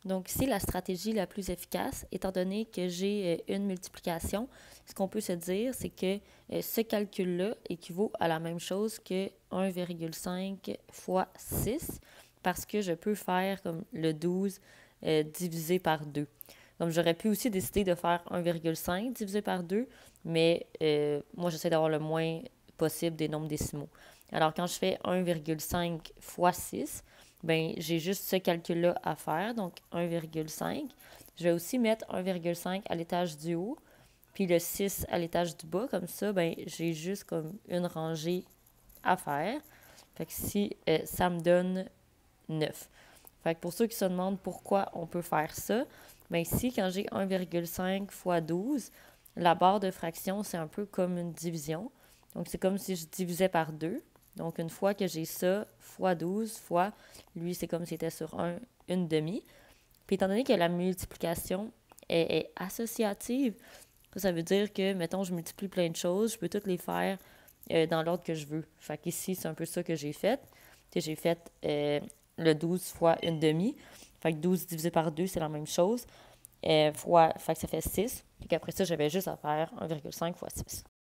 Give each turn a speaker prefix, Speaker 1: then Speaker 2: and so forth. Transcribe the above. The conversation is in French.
Speaker 1: Donc ici, la stratégie la plus efficace, étant donné que j'ai une multiplication, ce qu'on peut se dire, c'est que ce calcul-là équivaut à la même chose que 1,5 fois 6, parce que je peux faire comme le 12 divisé par 2. Donc j'aurais pu aussi décider de faire 1,5 divisé par 2, mais moi j'essaie d'avoir le moins possible des nombres décimaux. Alors quand je fais 1,5 fois 6, ben j'ai juste ce calcul-là à faire, donc 1,5. Je vais aussi mettre 1,5 à l'étage du haut, puis le 6 à l'étage du bas. Comme ça, ben j'ai juste comme une rangée à faire. Fait que si ça me donne 9. Fait que pour ceux qui se demandent pourquoi on peut faire ça, ben ici, quand j'ai 1,5 fois 12, la barre de fraction, c'est un peu comme une division. Donc, c'est comme si je divisais par 2. Donc, une fois que j'ai ça, fois 12, fois, lui, c'est comme si c'était sur une demi. Puis, étant donné que la multiplication est associative, ça veut dire que, mettons, je multiplie plein de choses, je peux toutes les faire dans l'ordre que je veux. Fait qu'ici, c'est un peu ça que j'ai fait. J'ai fait le 12 fois une demi. Fait que 12 divisé par 2, c'est la même chose. Fait que ça fait 6. Puis qu'après ça, j'avais juste à faire 1,5 fois 6.